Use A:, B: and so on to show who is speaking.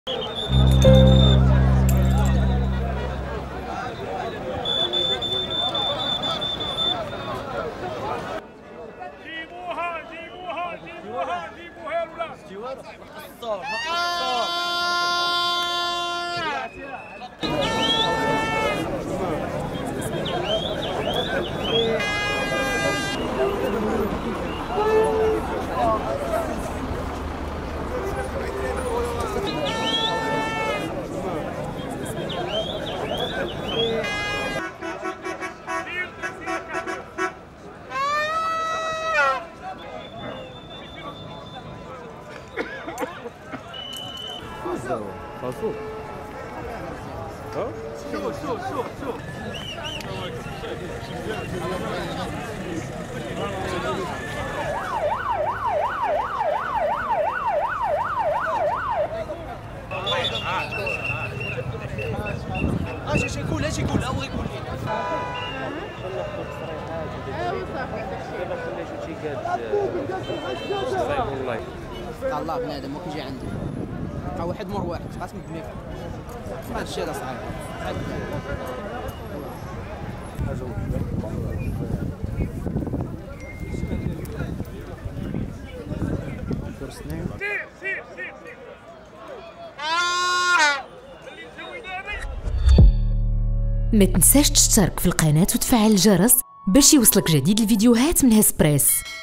A: فاسو ها شو
B: اش يقول ابغى يقول لي الله بنادم وكي يجي عندي واحد مر واحد قاسم الدماغ هذا الشيء هذا صعيب
C: ما تنساش تشترك في القناة وتفعل الجرس باش يوصلك جديد الفيديوهات من هسبريس.